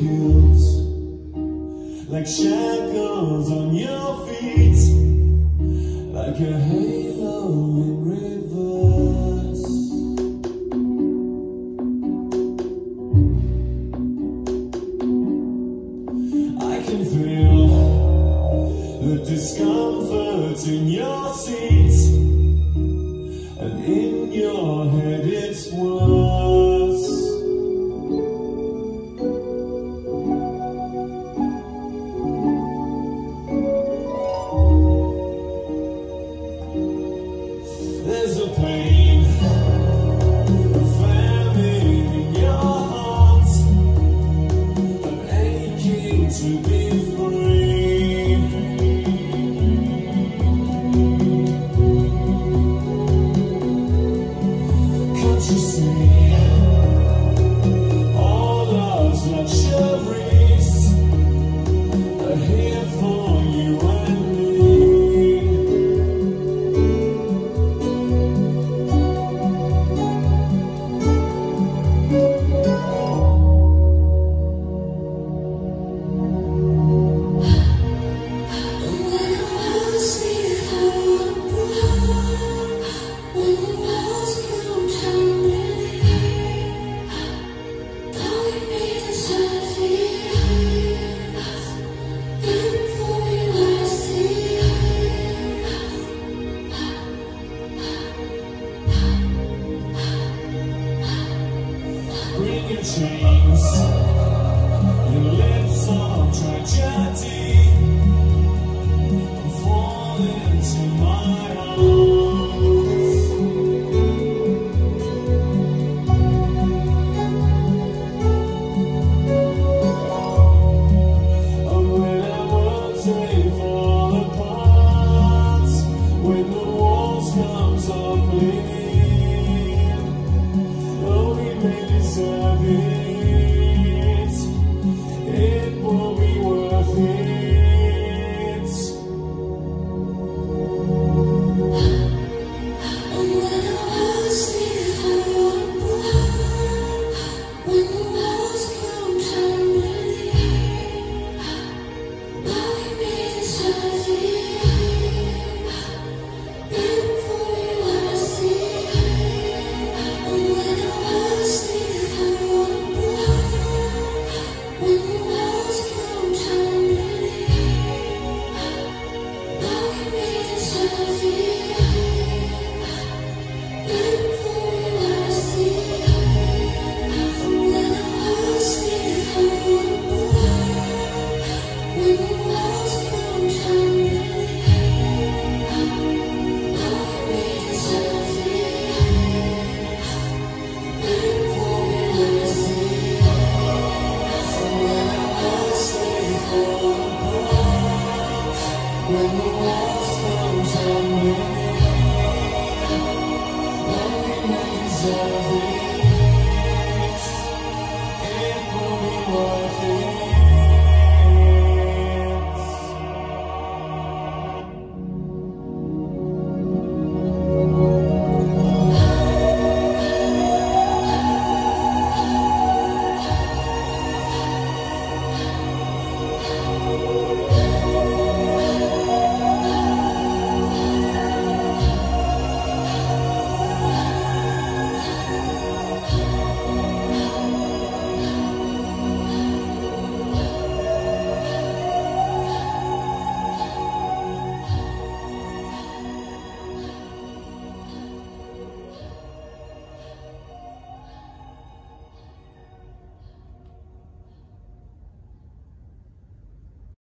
guilt, like shackles on your feet, like a halo in reverse. I can feel the discomfort in your seat, and in your head it's worse. There's a pain, a famine in your heart, an aching to be free. Can't you see all love's luxuries are here for you and me? Bringing chains, your lips of tragedy, fall into my arms. And when our worlds they fall apart, when the walls come tumbling, oh, we may deserve it, it won't be worth it. And when the walls they fall apart, when the walls come tumbling, oh, we may deserve it, it won't be worth it. And when the walls they fall apart, when the walls come tumbling, oh, we may deserve it, it won't be worth it. And when the walls they fall apart, when the walls come tumbling, oh, we may deserve it, it won't be worth it. When the walls come tumbling, oh, we may deserve